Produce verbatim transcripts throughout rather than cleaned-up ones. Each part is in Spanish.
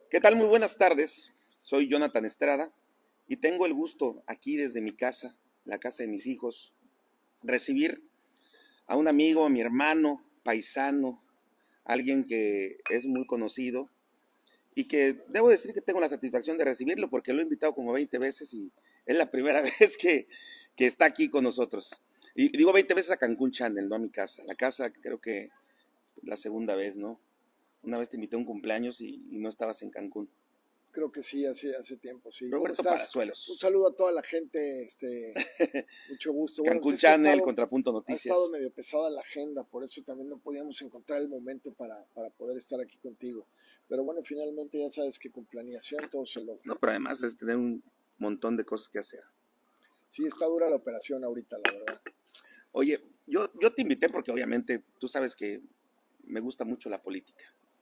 ¿Qué tal? Muy buenas tardes. Soy Jonathan Estrada y tengo el gusto aquí desde mi casa, la casa de mis hijos, recibir a un amigo, a mi hermano, paisano, alguien que es muy conocido y que debo decir que tengo la satisfacción de recibirlo porque lo he invitado como veinte veces y es la primera vez que, que está aquí con nosotros. Y digo veinte veces a Cancún Channel, no a mi casa. La casa creo que la segunda vez, ¿no? Una vez te invité a un cumpleaños y, y no estabas en Cancún. Creo que sí, hace, hace tiempo, sí. ¿Cómo Roberto estás? Palazuelos. Un saludo a toda la gente, este, mucho gusto. Bueno, Cancún pues es que ha Channel, estado, Contrapunto ha estado Noticias. medio pesada la agenda, por eso también no podíamos encontrar el momento para, para poder estar aquí contigo. Pero bueno, finalmente ya sabes que con planeación todo se logra. No, pero además es tener un montón de cosas que hacer. Sí, está dura la operación ahorita, la verdad. Oye, yo, yo te invité porque obviamente tú sabes que me gusta mucho la política.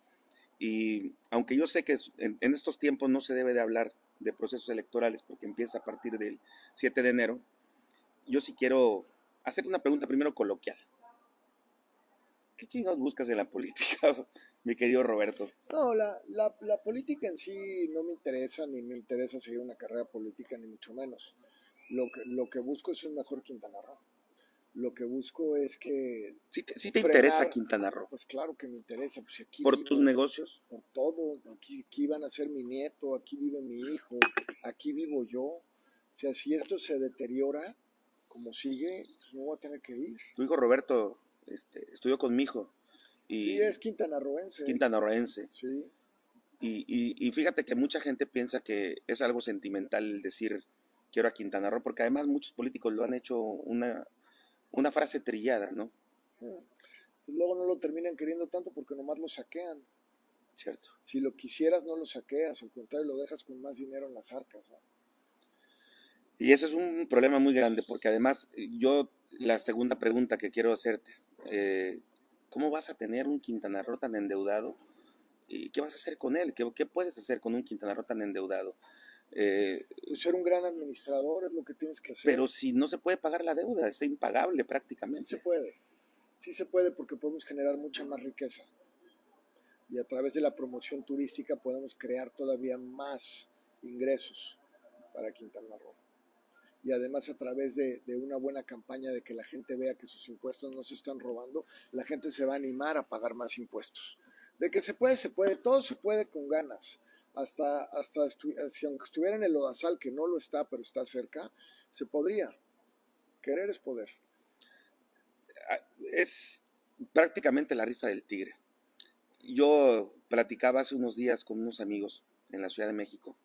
Y aunque yo sé que en, en estos tiempos no se debe de hablar de procesos electorales porque empieza a partir del siete de enero, yo sí quiero hacer una pregunta primero coloquial. ¿Qué chingados buscas en la política, mi querido Roberto? No, la, la, la política en sí no me interesa, ni me interesa seguir una carrera política, ni mucho menos. Lo que, lo que busco es un mejor Quintana Roo. Lo que busco es que ¿Sí te, sí te interesa frenar, Quintana Roo? pues claro que me interesa, pues aquí ¿Por tus vivo, negocios? por todo, aquí, aquí van a ser mi nieto, aquí vive mi hijo, aquí vivo yo. O sea, si esto se deteriora como sigue, pues me voy a tener que ir. Tu hijo Roberto este, estudió con mi hijo Sí, y es es quintanarroense, quintanarroense. sí. Y, y, y fíjate que mucha gente piensa que es algo sentimental el decir quiero a Quintana Roo, porque además muchos políticos lo han hecho una, una frase trillada, ¿no? Pues luego no lo terminan queriendo tanto porque nomás lo saquean. Cierto. Si lo quisieras, no lo saqueas, al contrario, lo dejas con más dinero en las arcas, ¿no? Y ese es un problema muy grande, porque además yo, la segunda pregunta que quiero hacerte, eh, ¿cómo vas a tener un Quintana Roo tan endeudado? ¿Y qué vas a hacer con él? ¿Qué, qué puedes hacer con un Quintana Roo tan endeudado? Eh, Pues ser un gran administrador es lo que tienes que hacer. pero si no se puede pagar la deuda, es impagable Sí prácticamente. se puede, sí se puede porque podemos generar mucha más riqueza. Y a través de la promoción turística podemos crear todavía más ingresos para Quintana Roo. Y además a través de, de una buena campaña de que la gente vea que sus impuestos no se están robando, la gente se va a animar a pagar más impuestos. De que se puede, se puede, todo se puede con ganas. Hasta, hasta estu- si aunque estuviera en el lodazal, que no lo está, pero está cerca, se podría. Querer es poder. Es prácticamente la rifa del tigre. Yo platicaba hace unos días con unos amigos en la Ciudad de México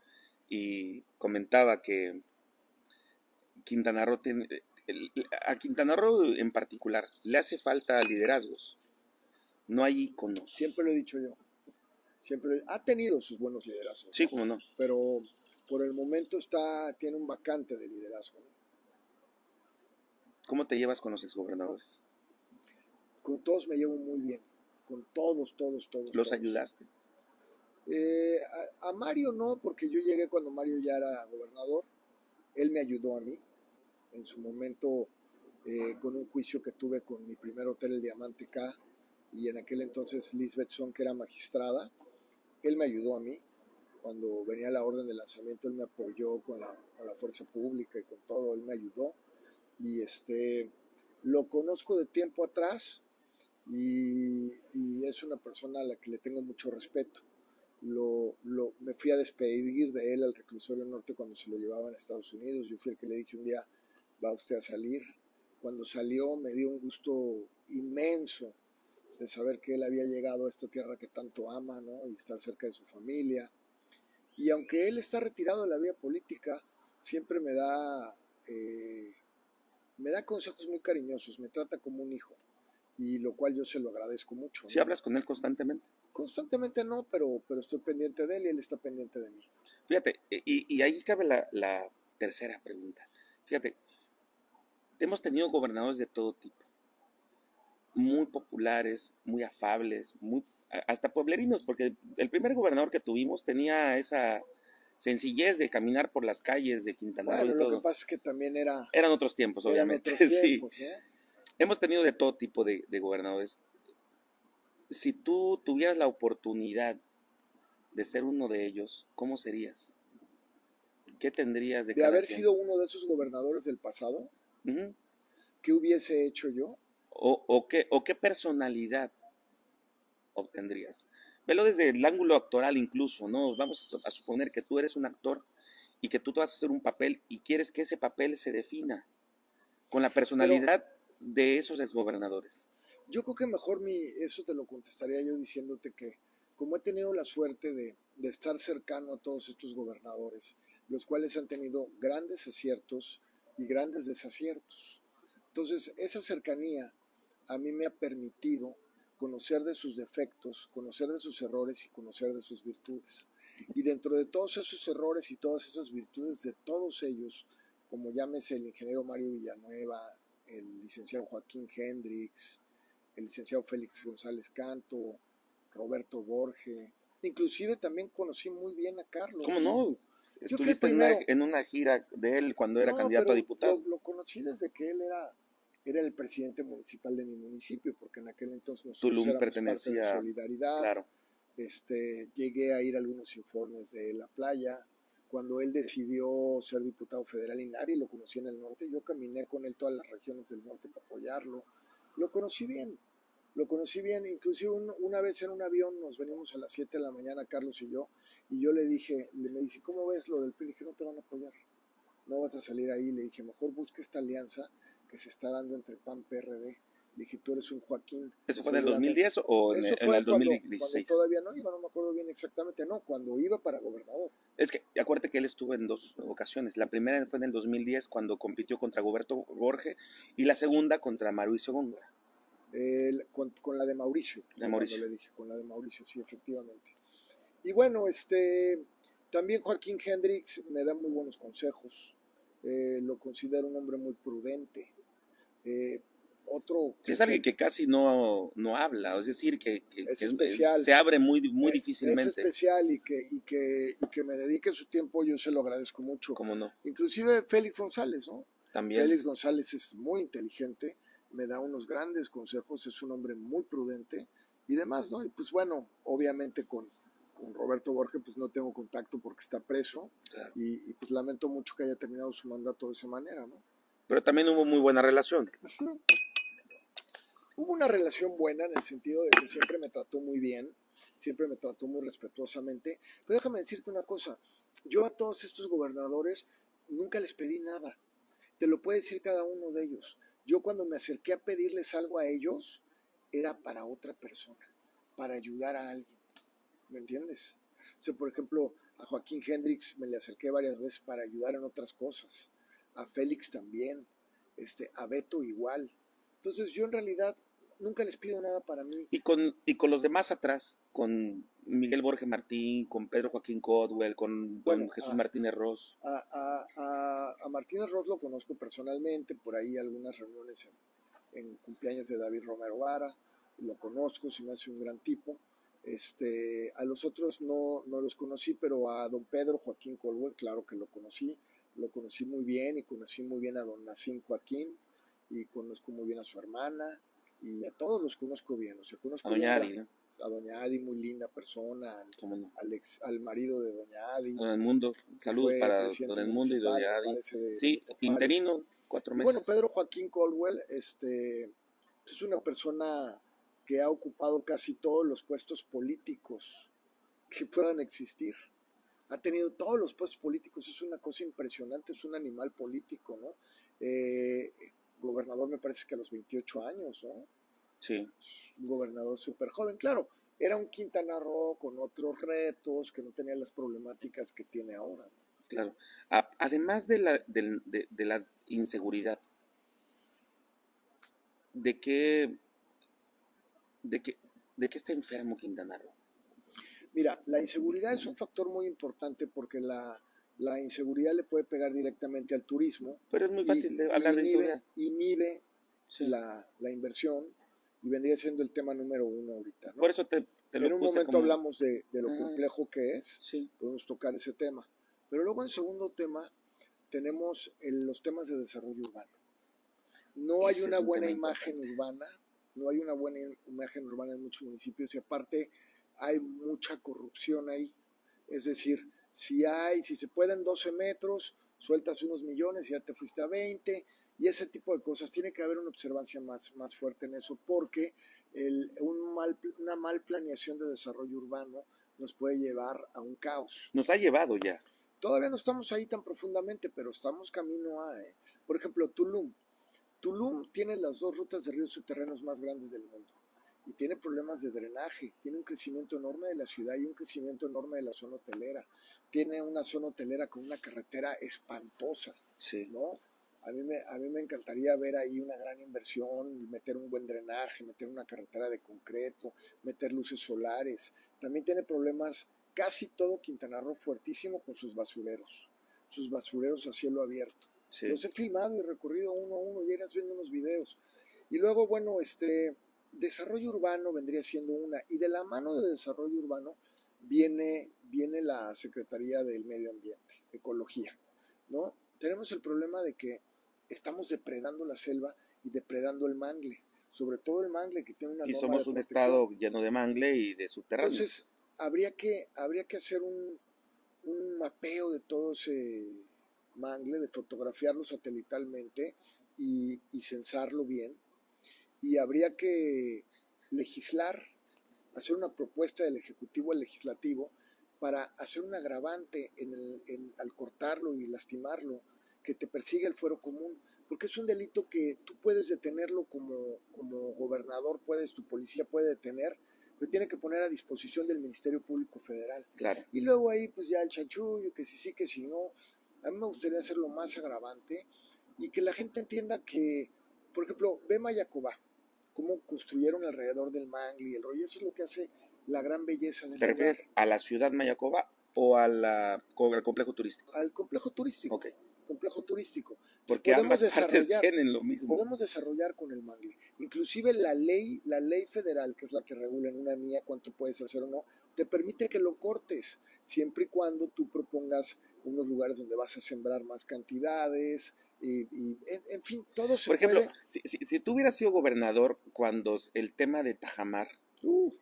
y comentaba que Quintana Roo tiene, a Quintana Roo en particular le hace falta liderazgos, no hay iconos. Siempre lo he dicho yo. Siempre ha tenido sus buenos liderazgos, Sí, ¿no? cómo no. Pero por el momento está tiene un vacante de liderazgo, ¿no? ¿Cómo te llevas con los exgobernadores? Con todos me llevo muy bien, con todos, todos, todos. ¿Los todos. ayudaste? Eh, a, a Mario no, porque yo llegué cuando Mario ya era gobernador. Él me ayudó a mí en su momento eh, con un juicio que tuve con mi primer hotel, el Diamante K, y en aquel entonces Lisbeth Son, que era magistrada. Él me ayudó a mí. Cuando venía la orden de lanzamiento, él me apoyó con la, con la fuerza pública y con todo, él me ayudó. Y este, lo conozco de tiempo atrás y, y es una persona a la que le tengo mucho respeto. Lo, lo, me fui a despedir de él al reclusorio norte cuando se lo llevaban a Estados Unidos. Yo fui el que le dije un día, va usted a salir. Cuando salió me dio un gusto inmenso de saber que él había llegado a esta tierra que tanto ama, ¿no? Y estar cerca de su familia. Y aunque él está retirado de la vida política, siempre me da, eh, me da consejos muy cariñosos, me trata como un hijo, y lo cual yo se lo agradezco mucho, ¿no? ¿Sí hablas con él constantemente? Constantemente no, pero, pero estoy pendiente de él y él está pendiente de mí. Fíjate, y, y ahí cabe la, la tercera pregunta. Fíjate, hemos tenido gobernadores de todo tipo, muy populares, muy afables, muy, hasta pueblerinos, porque el primer gobernador que tuvimos tenía esa sencillez de caminar por las calles de Quintana Roo Bueno, y lo que todo. pasa es que también era, Eran otros tiempos, eran obviamente, otros sí. tiempos, ¿no? Hemos tenido de todo tipo de, de gobernadores. Si tú tuvieras la oportunidad de ser uno de ellos, ¿cómo serías? ¿Qué tendrías de, de cada haber quien? sido uno de esos gobernadores del pasado? Uh-huh. ¿Qué hubiese hecho yo? O, o, qué, ¿O qué personalidad obtendrías? Velo desde el ángulo actoral incluso, ¿no? Vamos a, a suponer que tú eres un actor y que tú te vas a hacer un papel y quieres que ese papel se defina con la personalidad Pero, de esos exgobernadores. Yo creo que mejor mi, eso te lo contestaría yo diciéndote que como he tenido la suerte de, de estar cercano a todos estos gobernadores, los cuales han tenido grandes aciertos y grandes desaciertos. Entonces, esa cercanía a mí me ha permitido conocer de sus defectos, conocer de sus errores y conocer de sus virtudes. Y dentro de todos esos errores y todas esas virtudes de todos ellos, como llámese el ingeniero Mario Villanueva, el licenciado Joaquín Hendrix, el licenciado Félix González Canto, Roberto Borge, inclusive también conocí muy bien a Carlos. ¿Cómo no? Yo Estuviste en una, en una gira de él cuando era no, candidato pero a diputado. Lo, lo conocí desde que él era, era el presidente municipal de mi municipio, porque en aquel entonces nosotros Tulum éramos pertenecía, parte de Solidaridad. Claro. Este, llegué a ir a algunos informes de la playa. Cuando él decidió ser diputado federal y nadie lo conocía en el norte, yo caminé con él todas las regiones del norte para apoyarlo. Lo conocí bien, lo conocí bien. Inclusive un, una vez en un avión nos venimos a las siete de la mañana, Carlos y yo, y yo le dije, le me dice, ¿cómo ves lo del P R I? Le dije, no te van a apoyar, no vas a salir ahí. Le dije, mejor busca esta alianza que se está dando entre P A N P R D. Le dije, tú eres un Joaquín. ¿Eso fue en el dos mil diez o en, en el dos mil dieciséis? Cuando, cuando todavía no iba, no me acuerdo bien exactamente, no, cuando iba para gobernador. Es que acuérdate que él estuvo en dos ocasiones. La primera fue en el dos mil diez cuando compitió contra Roberto Borge y la segunda contra Mauricio Góngora. El, con, con la de Mauricio. De Mauricio. Le dije, con la de Mauricio, sí, efectivamente. Y bueno, este, también Joaquín Hendrix me da muy buenos consejos. Eh, lo considero un hombre muy prudente. Eh, otro sí, es alguien que casi no, no habla, es decir, que, que, es que especial. se abre muy, muy es, difícilmente. Es especial y que, y, que, y que me dedique su tiempo, yo se lo agradezco mucho. ¿Cómo no? Inclusive Félix González, ¿no? También. Félix González es muy inteligente, me da unos grandes consejos, es un hombre muy prudente y demás, ¿no? Y pues bueno, obviamente con, con Roberto Borge pues no tengo contacto porque está preso. Claro. y, y pues lamento mucho que haya terminado su mandato de esa manera, ¿no? Pero también hubo muy buena relación. Hubo una relación buena en el sentido de que siempre me trató muy bien, siempre me trató muy respetuosamente. Pero déjame decirte una cosa, yo a todos estos gobernadores nunca les pedí nada. Te lo puede decir cada uno de ellos. Yo cuando me acerqué a pedirles algo a ellos, era para otra persona, para ayudar a alguien. ¿Me entiendes? O sea, por ejemplo, a Joaquín Hendrix me le acerqué varias veces para ayudar en otras cosas. A Félix también. Este, a Beto igual. Entonces yo en realidad nunca les pido nada para mí. Y con, y con los demás atrás, con Miguel Borge Martín, con Pedro Joaquín Codwell, con bueno, don Jesús a, Martínez Ross. A, a, a, a Martínez Ross lo conozco personalmente, por ahí algunas reuniones en, en cumpleaños de David Romero Vara, lo conozco, se me hace un gran tipo. Este, a los otros no, no los conocí, pero a don Pedro Joaquín Codwell, claro que lo conocí, lo conocí muy bien y conocí muy bien a don Nacín Joaquín y conozco muy bien a su hermana y a todos los conozco bien, o sea, conozco a doña bien Adi, ¿no? A doña Adi, muy linda persona, al, no? al, ex, al marido de doña Adi. Don Edmundo, saludos para Don Edmundo y doña Adi. De, sí, de interino, cuatro meses. Y bueno, Pedro Joaquín Codwell este, es una persona que ha ocupado casi todos los puestos políticos que puedan existir. Ha tenido todos los puestos políticos, es una cosa impresionante, es un animal político, ¿no? Eh, gobernador me parece que a los veintiocho años, ¿no? Sí. Un gobernador súper joven, claro, era un Quintana Roo con otros retos, que no tenía las problemáticas que tiene ahora, ¿no? Claro. A, además de la, de, de, de la inseguridad, ¿de qué, de, qué, ¿de qué está enfermo Quintana Roo? Mira, la inseguridad es un factor muy importante porque la, la inseguridad le puede pegar directamente al turismo. Pero es muy fácil y, de hablar de inseguridad. Inhibe sí. la, la inversión y vendría siendo el tema número uno ahorita, ¿no? Por eso te, te lo En un puse momento como... hablamos de, de lo ah, complejo que es, sí. Podemos tocar ese tema. Pero luego en segundo tema tenemos el, los temas de desarrollo urbano. No ese hay una un buena imagen importante. urbana, no hay una buena imagen urbana en muchos municipios y aparte hay mucha corrupción ahí. Es decir, si hay, si se pueden doce metros, sueltas unos millones y ya te fuiste a veinte, y ese tipo de cosas. Tiene que haber una observancia más, más fuerte en eso, porque el, un mal, una mal planeación de desarrollo urbano nos puede llevar a un caos. Nos ha llevado ya. Todavía no estamos ahí tan profundamente, pero estamos camino a, eh. Por ejemplo, Tulum. Tulum tiene las dos rutas de ríos subterráneos más grandes del mundo y tiene problemas de drenaje, tiene un crecimiento enorme de la ciudad y un crecimiento enorme de la zona hotelera. Tiene una zona hotelera con una carretera espantosa, sí. ¿no? A mí, me, a mí me encantaría ver ahí una gran inversión, meter un buen drenaje, meter una carretera de concreto, meter luces solares. También tiene problemas, casi todo Quintana Roo fuertísimo con sus basureros, sus basureros a cielo abierto. Sí. Los he filmado y recorrido uno a uno y irás viendo unos videos. Y luego, bueno, este, desarrollo urbano vendría siendo una. Y de la mano de desarrollo urbano viene, viene la Secretaría del Medio Ambiente, Ecología, ¿no? Tenemos el problema de que estamos depredando la selva y depredando el mangle, sobre todo el mangle que tiene una y norma somos de un protección. estado lleno de mangle y de subterráneos. Entonces, habría que, habría que hacer un, un mapeo de todo ese mangle, de fotografiarlo satelitalmente y, y censarlo bien, y habría que legislar, hacer una propuesta del Ejecutivo al Legislativo para hacer un agravante en el, en, al cortarlo y lastimarlo, que te persigue el fuero común, porque es un delito que tú puedes detenerlo como, como gobernador, puedes, tu policía puede detener, pero tiene que poner a disposición del Ministerio Público Federal. Claro. Y luego ahí pues ya el chanchullo, que si sí, que si no. A mí me gustaría hacerlo más agravante y que la gente entienda que, por ejemplo, ve Mayacobá, cómo construyeron alrededor del mangle y el rollo. Eso es lo que hace la gran belleza del ¿Te refieres lugar. a la ciudad Mayacobá o a la, al complejo turístico? Al complejo turístico. Okay. complejo turístico. Porque ambas partes tienen lo mismo. Podemos desarrollar con el mangle. Inclusive la ley, la ley federal, que es la que regula en una mía cuánto puedes hacer o no, te permite que lo cortes, siempre y cuando tú propongas unos lugares donde vas a sembrar más cantidades, y, y en, en fin, todo se Por ejemplo, puede. Si, si, si tú hubieras sido gobernador cuando el tema de Tajamar, uh,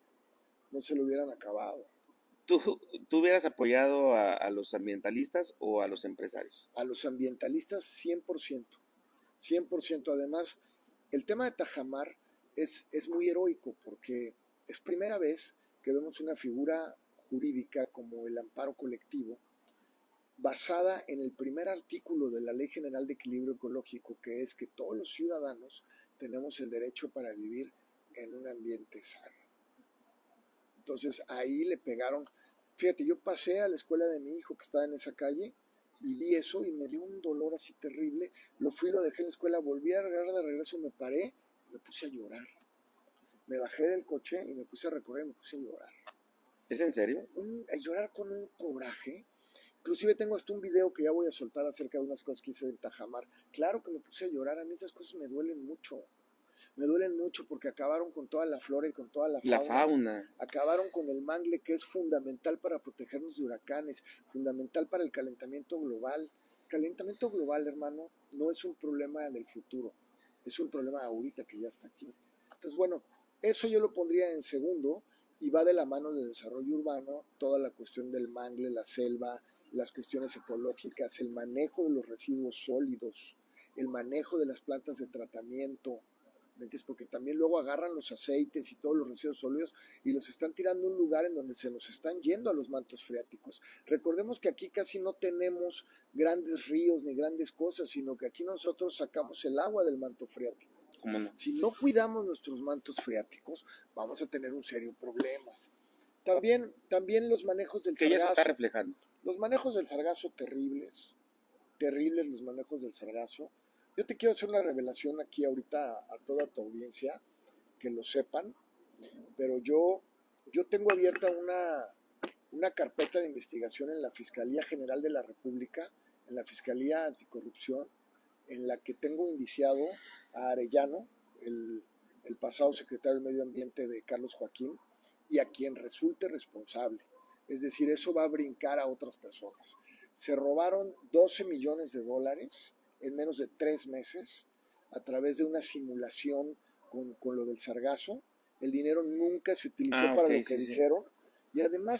no se lo hubieran acabado. ¿Tú, ¿Tú hubieras apoyado a, a los ambientalistas o a los empresarios? A los ambientalistas cien por ciento. cien por ciento. Además, el tema de Tajamar es, es muy heroico porque es primera vez que vemos una figura jurídica como el amparo colectivo basada en el primer artículo de la Ley General de Equilibrio Ecológico, que es que todos los ciudadanos tenemos el derecho para vivir en un ambiente sano. Entonces ahí le pegaron. Fíjate, yo pasé a la escuela de mi hijo que estaba en esa calle y vi eso y me dio un dolor así terrible. Lo fui, lo dejé en la escuela, volví a regar de regreso, me paré y me puse a llorar. Me bajé del coche y me puse a recorrer y me puse a llorar. ¿Es en serio? Un, a llorar con un coraje. Inclusive tengo hasta un video que ya voy a soltar acerca de unas cosas que hice en Tajamar. Claro que me puse a llorar, a mí esas cosas me duelen mucho. Me duelen mucho porque acabaron con toda la flora y con toda la fauna. La fauna. Acabaron con el mangle, que es fundamental para protegernos de huracanes, fundamental para el calentamiento global. El calentamiento global, hermano, no es un problema del futuro, es un problema ahorita que ya está aquí. Entonces, bueno, eso yo lo pondría en segundo y va de la mano de desarrollo urbano, toda la cuestión del mangle, la selva, las cuestiones ecológicas, el manejo de los residuos sólidos, el manejo de las plantas de tratamiento, porque también luego agarran los aceites y todos los residuos sólidos y los están tirando a un lugar en donde se nos están yendo a los mantos freáticos. Recordemos que aquí casi no tenemos grandes ríos ni grandes cosas, sino que aquí nosotros sacamos el agua del manto freático. ¿Cómo no? Si no cuidamos nuestros mantos freáticos, vamos a tener un serio problema. También, también los manejos del que sargazo. Que ya se está reflejando. Los manejos del sargazo terribles, terribles los manejos del sargazo. Yo te quiero hacer una revelación aquí ahorita a, a toda tu audiencia, que lo sepan, pero yo, yo tengo abierta una, una carpeta de investigación en la Fiscalía General de la República, en la Fiscalía Anticorrupción, en la que tengo indiciado a Arellano, el, el pasado secretario del Medio Ambiente de Carlos Joaquín, y a quien resulte responsable. Es decir, eso va a brincar a otras personas. Se robaron doce millones de dólares en menos de tres meses, a través de una simulación con, con lo del sargazo. El dinero nunca se utilizó ah, para okay, lo que sí, dijeron. Sí. Y además,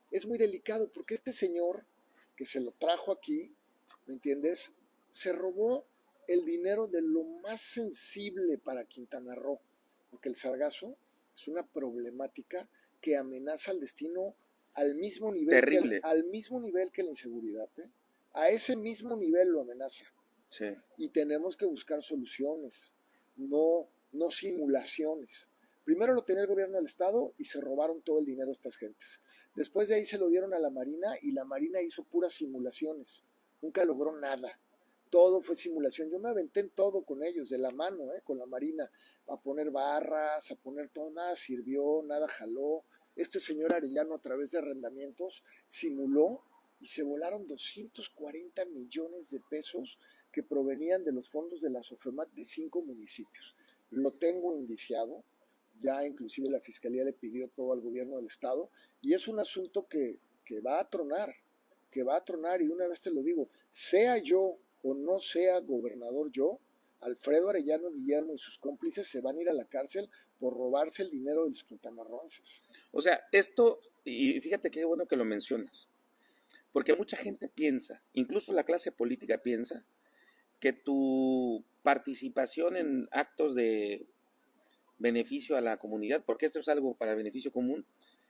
es muy delicado porque este señor que se lo trajo aquí, ¿me entiendes? Se robó el dinero de lo más sensible para Quintana Roo, porque el sargazo es una problemática que amenaza al destino al mismo nivel, Terrible. Que, al mismo nivel que la inseguridad, ¿eh? A ese mismo nivel lo amenaza. Sí. Y tenemos que buscar soluciones, no, no simulaciones. Primero lo tenía el gobierno del estado y se robaron todo el dinero a estas gentes. Después de ahí se lo dieron a la Marina y la Marina hizo puras simulaciones. Nunca logró nada. Todo fue simulación. Yo me aventé en todo con ellos, de la mano, ¿eh? Con la Marina, a poner barras, a poner todo, nada sirvió, nada jaló. Este señor Arellano, a través de arrendamientos, simuló y se volaron doscientos cuarenta millones de pesos que provenían de los fondos de la SOFEMAT de cinco municipios. Lo tengo indiciado, ya inclusive la Fiscalía le pidió todo al gobierno del estado, y es un asunto que, que va a tronar, que va a tronar, y de una vez te lo digo, sea yo o no sea gobernador yo, Alfredo Arellano Guillermo y sus cómplices se van a ir a la cárcel por robarse el dinero de los quintanarroenses. O sea, esto, y fíjate qué bueno que lo mencionas, porque mucha gente piensa, incluso la clase política piensa, que tu participación en actos de beneficio a la comunidad, porque esto es algo para el beneficio común,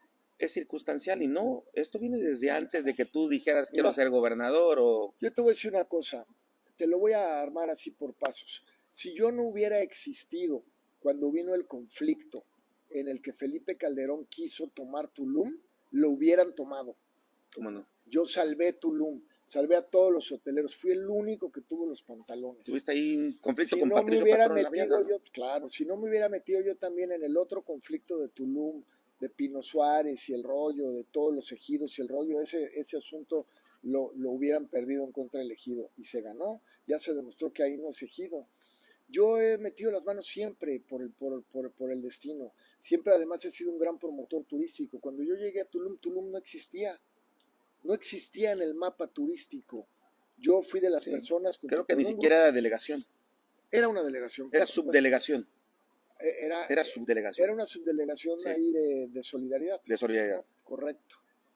es circunstancial y no, esto viene desde antes de que tú dijeras quiero Mira, ser gobernador o... Yo te voy a decir una cosa, te lo voy a armar así por pasos. Si yo no hubiera existido cuando vino el conflicto en el que Felipe Calderón quiso tomar Tulum, lo hubieran tomado. ¿Cómo no? Yo salvé Tulum, salvé a todos los hoteleros, fui el único que tuvo los pantalones. Tuviste ahí un conflicto si con no Patricio me hubiera Patrón metido Laviana, ¿no? yo, claro, si no me hubiera metido yo también en el otro conflicto de Tulum, de Pino Suárez y el rollo, de todos los ejidos y el rollo, ese, ese asunto lo, lo hubieran perdido en contra del ejido y se ganó, ya se demostró que ahí no es ejido. Yo he metido las manos siempre por el, por, por, por el destino, siempre además he sido un gran promotor turístico. Cuando yo llegué a Tulum, Tulum no existía, no existía en el mapa turístico. Yo fui de las Sí. personas... Creo que ni siquiera era delegación. Era una delegación. Era subdelegación. Era, Era subdelegación. Era una subdelegación Sí. ahí de, de solidaridad. De solidaridad. ¿No? Correcto.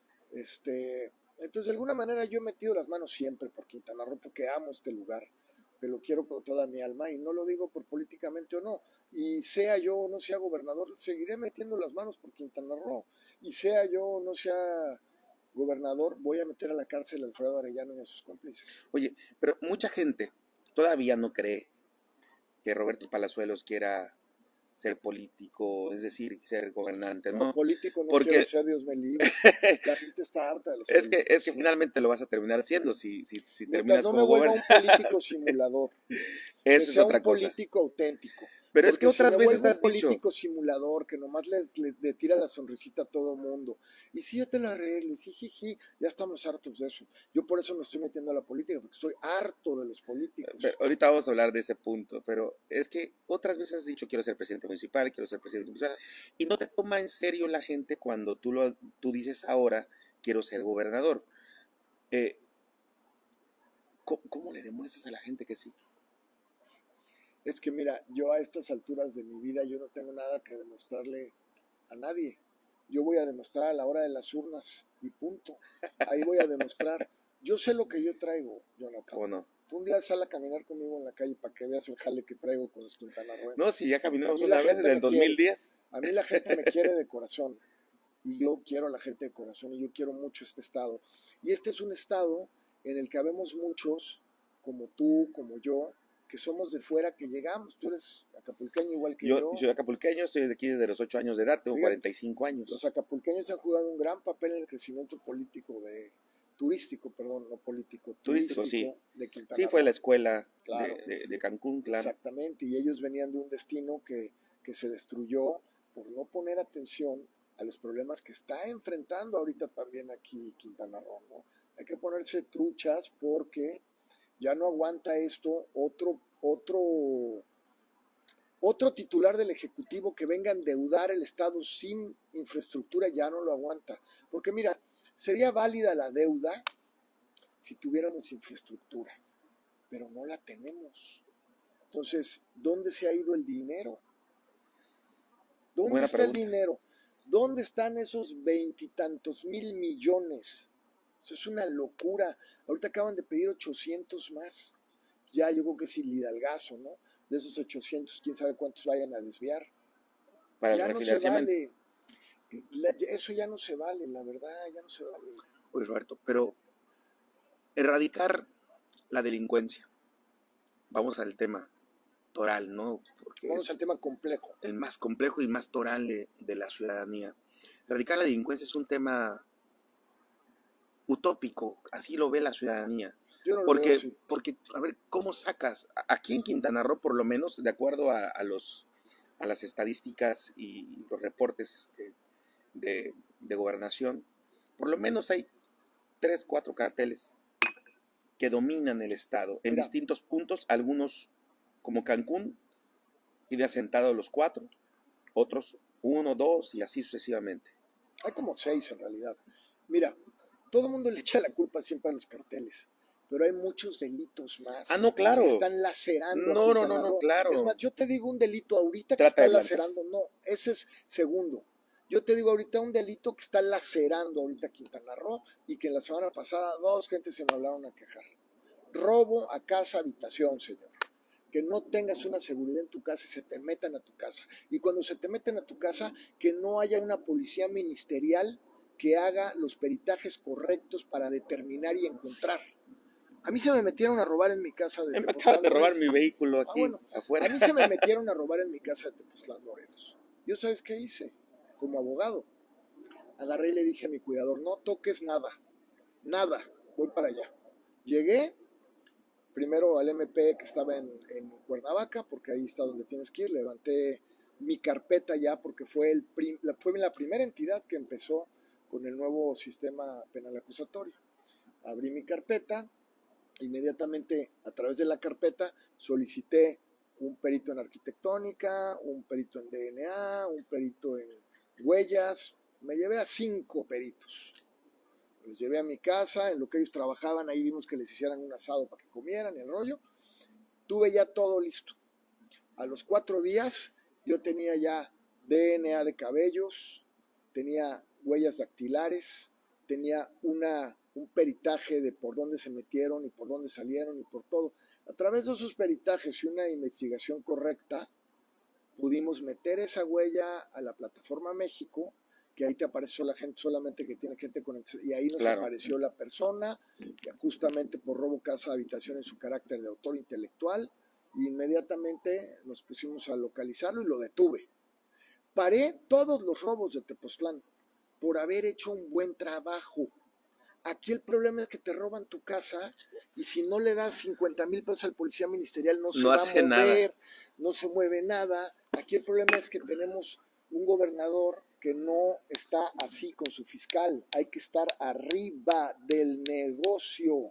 Este, entonces, de alguna manera yo he metido las manos siempre por Quintana Roo, porque amo este lugar, que lo quiero con toda mi alma, y no lo digo por políticamente o no. Y sea yo o no sea gobernador, seguiré metiendo las manos por Quintana Roo. Y sea yo o no sea gobernador, voy a meter a la cárcel a Alfredo Arellano y a sus cómplices. Oye, pero mucha gente todavía no cree que Roberto Palazuelos quiera ser político, es decir, ser gobernante, ¿no? No, político no Porque... quiero ser, Dios me libre. La gente está harta de los es políticos. que Es que finalmente lo vas a terminar siendo si, si, si terminas Mientras no como me vuelva un gobernante. político simulador. Eso que es sea otra un cosa. político auténtico. Pero es que Porque otras si me veces vuelvo has un dicho... político simulador que nomás le, le, le tira la sonrisita a todo mundo. Y si yo te la arreglo, y si jiji, ya estamos hartos de eso. Yo por eso me estoy metiendo a la política, porque estoy harto de los políticos. Pero ahorita vamos a hablar de ese punto, pero es que otras veces has dicho quiero ser presidente municipal, quiero ser presidente municipal, y no te toma en serio la gente cuando tú, lo, tú dices ahora quiero ser gobernador. Eh, ¿cómo, ¿Cómo le demuestras a la gente que sí? Es que mira, yo a estas alturas de mi vida yo no tengo nada que demostrarle a nadie. Yo voy a demostrar a la hora de las urnas y punto. Ahí voy a demostrar. Yo sé lo que yo traigo, Jonathan. ¿O no? Un día sal a caminar conmigo en la calle para que veas el jale que traigo con los quintanarroenses. No, si ya caminamos una vez en el dos mil diez. A mí la gente me quiere de corazón. Y yo quiero a la gente de corazón y yo quiero mucho este estado. Y este es un estado en el que habemos muchos, como tú, como yo, que somos de fuera, que llegamos. Tú eres acapulqueño igual que yo. Yo soy acapulqueño, estoy de aquí desde los ocho años de edad, tengo Fíjate, cuarenta y cinco años. Los acapulqueños han jugado un gran papel en el crecimiento político de... turístico, perdón, no político, turístico, turístico sí. De Quintana Roo. Sí, fue la escuela claro. de, de, de Cancún, claro. Exactamente, y ellos venían de un destino que, que se destruyó por no poner atención a los problemas que está enfrentando ahorita también aquí Quintana Roo, ¿no? Hay que ponerse truchas porque ya no aguanta esto otro, otro, otro titular del Ejecutivo que venga a endeudar el Estado sin infraestructura, ya no lo aguanta. Porque mira, sería válida la deuda si tuviéramos infraestructura, pero no la tenemos. Entonces, ¿dónde se ha ido el dinero? ¿Dónde Buena está pregunta. el dinero? ¿Dónde están esos veintitantos mil millones? Eso es una locura. Ahorita acaban de pedir ochocientos más. Ya yo creo que es el hidalgazo, ¿no? De esos ochocientos, quién sabe cuántos vayan a desviar. Para Ya el no se refinanciamiento. vale. La- Eso ya no se vale, la verdad, ya no se vale. Oye, Roberto, pero erradicar la delincuencia, vamos al tema toral, ¿no? Porque Vamos es al tema complejo. el más complejo y más toral de, de la ciudadanía. Erradicar la delincuencia es un tema utópico, así lo ve la ciudadanía. Yo no lo veo Porque, así. porque, a ver, ¿cómo sacas? Aquí en Quintana Roo, por lo menos, de acuerdo a, a los, a las estadísticas y los reportes este, de, de gobernación, por lo menos hay tres, cuatro carteles que dominan el estado en Mira, distintos puntos, algunos como Cancún, tiene asentado los cuatro, otros uno, dos y así sucesivamente. hay como seis en realidad. Mira, todo el mundo le echa la culpa siempre a los carteles, pero hay muchos delitos más Ah, no, que claro. están lacerando a No, no, no, Quintana no, Roo. claro. Es más, yo te digo un delito ahorita que Trata de está blancas. lacerando, no, ese es segundo. Yo te digo ahorita un delito que está lacerando ahorita Quintana Roo y que la semana pasada dos gentes se me hablaron a quejar. Robo a casa, habitación, señor. Que no tengas una seguridad en tu casa y se te metan a tu casa. Y cuando se te meten a tu casa, que no haya una policía ministerial que haga los peritajes correctos para determinar y encontrar. A mí se me metieron a robar en mi casa de Me Tepoztlán, acaban de robar Morelos. mi vehículo Ah, aquí bueno, afuera. a mí se me metieron a robar en mi casa de Tepoztlán, Morelos. ¿Yo sabes qué hice? Como abogado. Agarré y le dije a mi cuidador, no toques nada, nada, voy para allá. Llegué, primero al M P que estaba en, en Cuernavaca, porque ahí está donde tienes que ir, levanté mi carpeta ya, porque fue, el prim, la, fue la primera entidad que empezó con el nuevo sistema penal acusatorio. Abrí mi carpeta, inmediatamente a través de la carpeta solicité un perito en arquitectónica, un perito en D N A, un perito en huellas, me llevé a cinco peritos. Los llevé a mi casa, en lo que ellos trabajaban, ahí vimos que les hicieran un asado para que comieran, el rollo. Tuve ya todo listo. A los cuatro días yo tenía ya D N A de cabellos, tenía huellas dactilares, tenía una, un peritaje de por dónde se metieron y por dónde salieron y por todo. A través de esos peritajes y una investigación correcta, pudimos meter esa huella a la plataforma México, que ahí te apareció la gente solamente que tiene gente conectada, y ahí nos Claro. apareció la persona, justamente por robo, casa, habitación en su carácter de autor intelectual, y inmediatamente nos pusimos a localizarlo y lo detuve. Paré todos los robos de Tepoztlán por haber hecho un buen trabajo. Aquí el problema es que te roban tu casa y si no le das cincuenta mil pesos al policía ministerial no se No va hace a mover, nada. no se mueve nada. Aquí el problema es que tenemos un gobernador que no está así con su fiscal. Hay que estar arriba del negocio,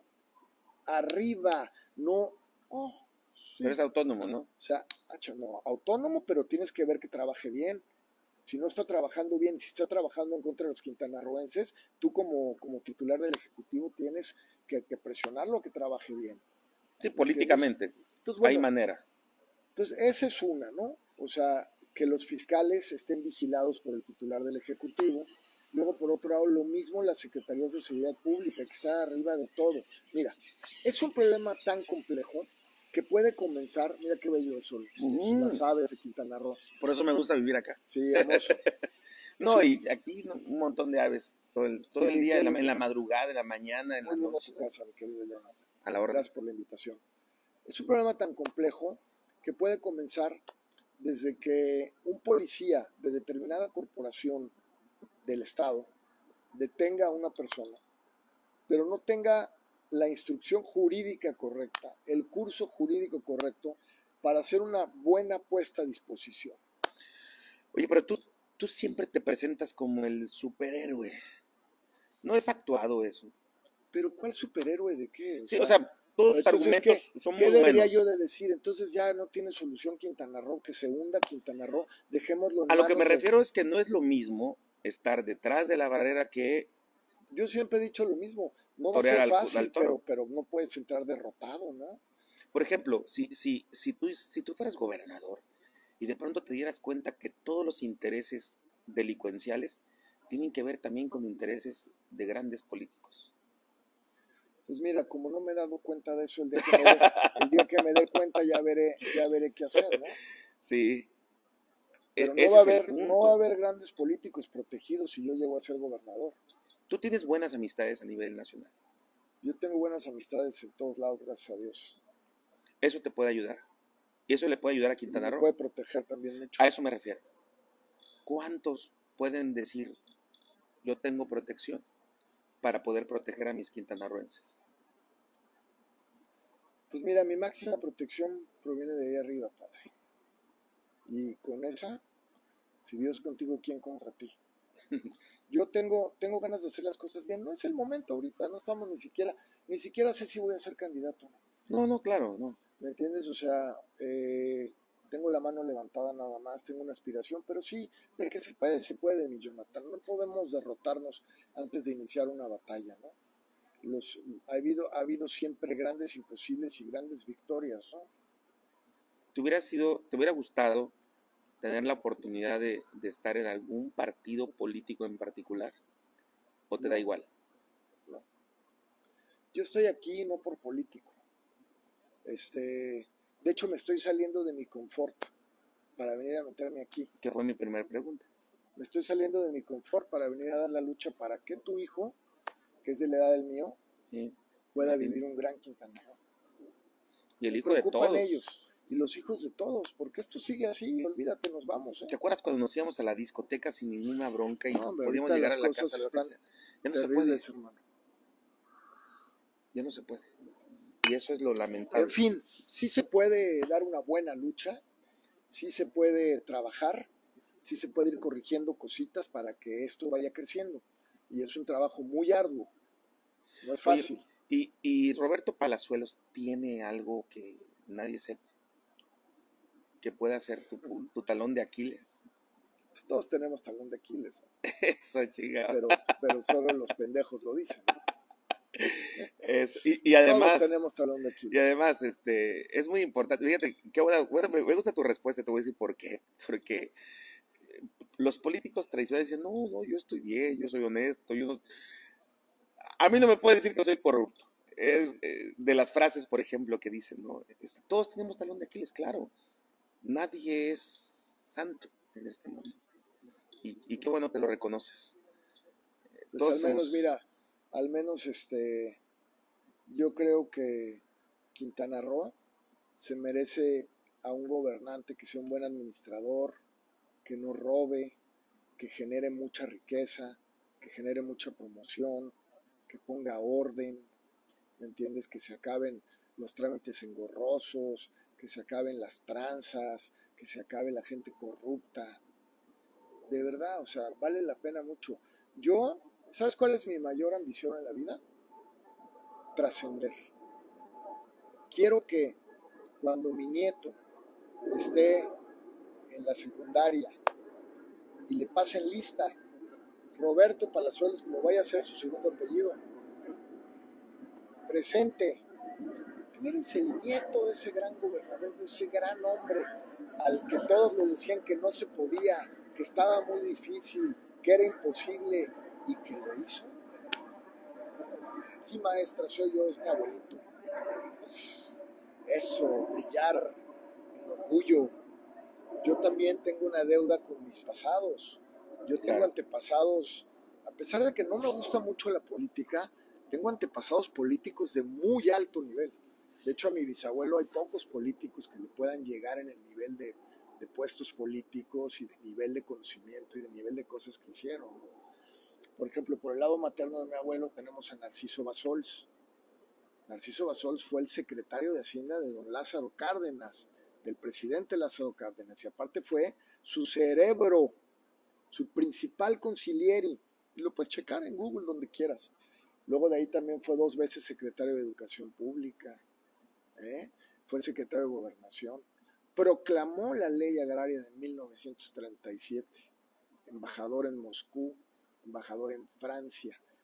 arriba, no... Oh, sí. Pero es autónomo, ¿no? O sea, no, autónomo, pero tienes que ver que trabaje bien. Si no está trabajando bien, si está trabajando en contra de los quintanarroenses, tú como, como titular del Ejecutivo tienes que, que presionarlo a que trabaje bien. Sí, políticamente. Entonces, bueno, hay manera. Entonces, esa es una, ¿no? O sea, que los fiscales estén vigilados por el titular del Ejecutivo. Luego, por otro lado, lo mismo las secretarías de seguridad pública, que está arriba de todo. Mira, es un problema tan complejo que puede comenzar, mira qué bello eso, uh-huh. Las aves de Quintana Roo. Por eso me gusta vivir acá. Sí, hermoso. No, sí. Y aquí ¿no? un montón de aves, todo el, todo el día, en la, en la madrugada, en la mañana, en Muy la noche. Muy tu casa, mi querido Jonathan. A la hora. Gracias por la invitación. Es un problema tan complejo que puede comenzar desde que un policía de determinada corporación del Estado detenga a una persona, pero no tenga la instrucción jurídica correcta, el curso jurídico correcto para hacer una buena puesta a disposición. Oye, pero tú, tú siempre te presentas como el superhéroe. No es actuado eso. ¿Pero cuál superhéroe de qué? O sí, sea, o sea, todos los argumentos ¿qué, son ¿qué muy debería buenos. yo de decir? Entonces ya no tiene solución Quintana Roo, que se hunda Quintana Roo, dejémoslo en A lo que me de... refiero es que no es lo mismo estar detrás de la barrera que... Yo siempre he dicho lo mismo, no va a ser fácil, al, al pero, pero no puedes entrar derrotado, ¿no? Por ejemplo, si, si, si, tú, si tú fueras gobernador y de pronto te dieras cuenta que todos los intereses delincuenciales tienen que ver también con intereses de grandes políticos. Pues mira, como no me he dado cuenta de eso, el día que me dé, el día que me dé cuenta ya veré, ya veré qué hacer, ¿no? Sí. Pero E- no va a ese es el haber, no va a punto. haber grandes políticos protegidos si yo llego a ser gobernador. Tú tienes buenas amistades a nivel nacional. Yo tengo buenas amistades en todos lados, gracias a Dios. Eso te puede ayudar. Y eso le puede ayudar a Y Quintana me Roo. puede proteger también mucho. A eso me refiero. ¿Cuántos pueden decir, yo tengo protección para poder proteger a mis quintanarroenses? Pues mira, mi máxima protección proviene de ahí arriba, Padre. Y con esa, si Dios contigo, ¿quién contra ti? Yo tengo, tengo ganas de hacer las cosas bien. No es el momento ahorita, no estamos ni siquiera, ni siquiera sé si voy a ser candidato. No, no, claro, no. ¿Me entiendes? O sea, eh, tengo la mano levantada nada más, tengo una aspiración, pero sí, de que se puede, se puede, mi Jonathan. No podemos derrotarnos antes de iniciar una batalla, ¿no? Los, ha, habido, ha habido siempre grandes imposibles y grandes victorias, ¿no? ¿Te hubiera sido, te hubiera gustado tener la oportunidad de, de estar en algún partido político en particular? ¿O te No, da igual? no. Yo estoy aquí no por político. Este, de hecho, me estoy saliendo de mi confort para venir a meterme aquí. Que fue mi primera pregunta. Me estoy saliendo de mi confort para venir a dar la lucha para que tu hijo, que es de la edad del mío, Sí. pueda Imagínate. vivir un gran Quintana Roo. Y el Me hijo de preocupan todos. ellos y los hijos de todos, porque esto sigue así, olvídate, nos vamos. ¿eh? ¿Te acuerdas cuando nos íbamos a la discoteca sin ninguna bronca y No, hombre, podíamos ahorita llegar las a la cosas casa a la hora que están sea? Ya no se puede. terribles, hermano. Ya no se puede. Y eso es lo lamentable. En fin, sí se puede dar una buena lucha, sí se puede trabajar, sí se puede ir corrigiendo cositas para que esto vaya creciendo. Y es un trabajo muy arduo, no es fácil. Oye, y, y Roberto Palazuelos tiene algo que nadie sepa, que pueda ser tu, tu talón de Aquiles. Pues todos tenemos talón de Aquiles, ¿no? Eso, chingado. pero, pero solo los pendejos lo dicen. Es, y, y además, todos tenemos talón de Aquiles. Y además, este, es muy importante. Fíjate, qué buena, bueno, me, me gusta tu respuesta, te voy a decir por qué. Porque los políticos tradicionales dicen, no, no, yo estoy bien, yo soy honesto, yo no... A mí no me puede decir que soy corrupto. Es, eh, de las frases, por ejemplo, que dicen, ¿no? Es, todos tenemos talón de Aquiles, claro. Nadie es santo en este mundo. Y, y qué bueno que lo reconoces. Pues Todos al menos, somos... mira, al menos este, yo creo que Quintana Roo se merece a un gobernante que sea un buen administrador, que no robe, que genere mucha riqueza, que genere mucha promoción, que ponga orden, ¿me entiendes? Que se acaben los trámites engorrosos, que se acaben las tranzas, que se acabe la gente corrupta. De verdad, o sea, vale la pena mucho. Yo, ¿sabes cuál es mi mayor ambición en la vida? Trascender. Quiero que cuando mi nieto esté en la secundaria y le pasen lista Roberto Palazuelos, como vaya a ser su segundo apellido, presente, tú eres el nieto de ese gran gobernador, de ese gran hombre al que todos le decían que no se podía, que estaba muy difícil, que era imposible y que lo hizo. Sí, maestra, soy yo, es mi abuelito. Eso, brillar, el orgullo. Yo también tengo una deuda con mis pasados. Yo tengo Claro. antepasados, a pesar de que no me gusta mucho la política, tengo antepasados políticos de muy alto nivel. De hecho, a mi bisabuelo hay pocos políticos que le puedan llegar en el nivel de, de puestos políticos y de nivel de conocimiento y de nivel de cosas que hicieron. Por ejemplo, por el lado materno de mi abuelo tenemos a Narciso Basols. Narciso Basols fue el secretario de Hacienda de don Lázaro Cárdenas, del presidente Lázaro Cárdenas, y aparte fue su cerebro, su principal consigliere, y lo puedes checar en Google donde quieras. Luego de ahí también fue dos veces secretario de Educación Pública, ¿eh? Fue secretario de Gobernación, proclamó la ley agraria de mil novecientos treinta y siete, embajador en Moscú, embajador en Francia.